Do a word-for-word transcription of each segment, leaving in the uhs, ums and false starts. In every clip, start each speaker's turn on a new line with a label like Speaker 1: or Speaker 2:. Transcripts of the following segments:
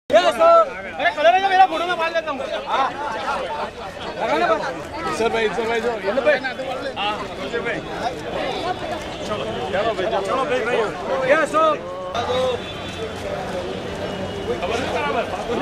Speaker 1: अरे कलर है मेरा फोटो में बाल लेता हूँ। सर भाई सर भाई जो ये लो भाई हाँ सर भाई चलो भाई चलो भाई भाई ये सो खबर नहीं करा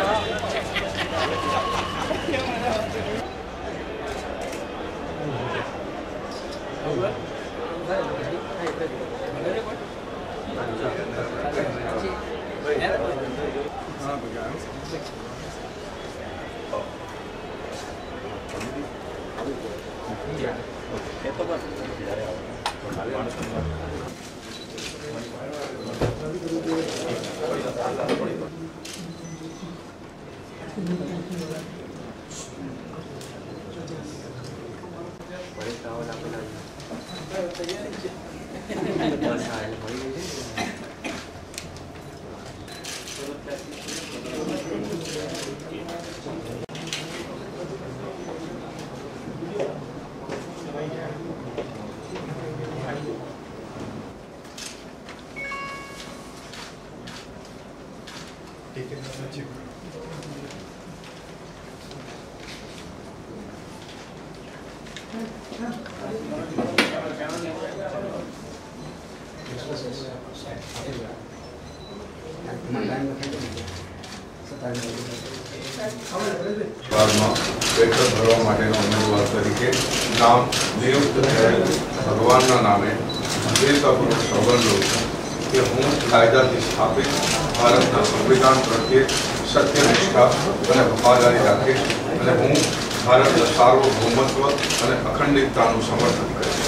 Speaker 2: Paresh Rawal ठीक है अच्छी
Speaker 3: બેઠક ભરવા માટેના ઉમેદવાર તરીકે નામ નિયુક્ત થયેલ ભગવાનના નામે દેશપૂર્વક સૌગંધ લઉં છું કે હું કાયદાથી સ્થાપિત ભારતના સંવિધાન પ્રત્યે સત્યનિષ્ઠા અને વફાદારી રાખીશ અને હું ભારતના સાર્વભૌમત્વ અને અખંડિતતાનું સમર્થન કરીશ.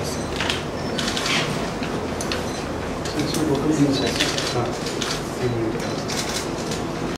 Speaker 2: हाँ